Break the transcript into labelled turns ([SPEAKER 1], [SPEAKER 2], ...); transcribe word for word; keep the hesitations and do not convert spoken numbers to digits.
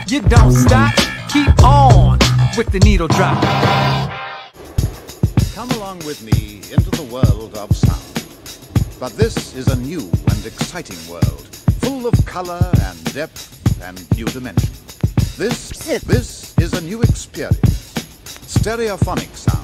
[SPEAKER 1] You don't stop, keep on with the needle drop.
[SPEAKER 2] Come along with me into the world of sound. But this is a new and exciting world, full of color and depth and new dimension. This, this is a new experience. Stereophonic sound.